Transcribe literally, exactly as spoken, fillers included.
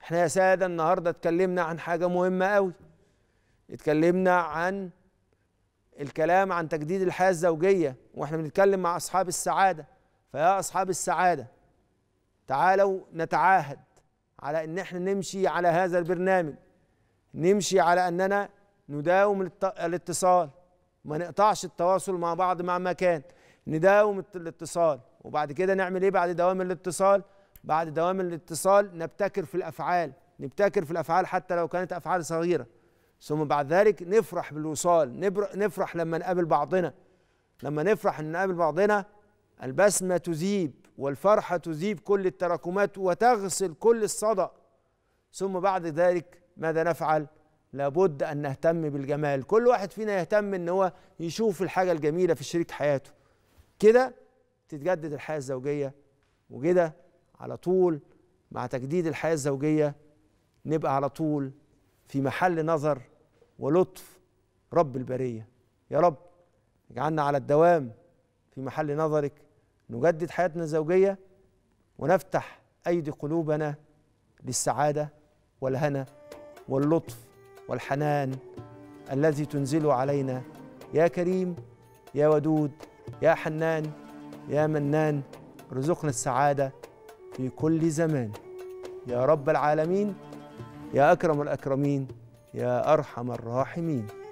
احنا يا سادة النهاردة اتكلمنا عن حاجة مهمة قوي. اتكلمنا عن الكلام عن تجديد الحياة الزوجية، واحنا بنتكلم مع أصحاب السعادة. فيا أصحاب السعادة، تعالوا نتعاهد على ان احنا نمشي على هذا البرنامج، نمشي على اننا نداوم الاتصال، ما نقطعش التواصل مع بعض مهما كان، نداوم الاتصال. وبعد كده نعمل ايه بعد دوام الاتصال؟ بعد دوام الاتصال نبتكر في الافعال، نبتكر في الافعال حتى لو كانت افعال صغيره. ثم بعد ذلك نفرح بالوصال، نفرح لما نقابل بعضنا. لما نفرح ان نقابل بعضنا البسمه تذيب والفرحه تذيب كل التراكمات وتغسل كل الصدأ. ثم بعد ذلك ماذا نفعل؟ لابد ان نهتم بالجمال، كل واحد فينا يهتم ان هو يشوف الحاجه الجميله في شريك حياته. كده تتجدد الحياه الزوجيه، وكده على طول مع تجديد الحياه الزوجيه نبقى على طول في محل نظر ولطف رب البريه. يا رب اجعلنا على الدوام في محل نظرك، نجدد حياتنا الزوجيه ونفتح ايدي قلوبنا للسعاده والهنا واللطف والحنان الذي تنزله علينا يا كريم يا ودود يا حنان يا منان. ارزقنا السعادة في كل زمان يا رب العالمين، يا أكرم الأكرمين، يا أرحم الراحمين.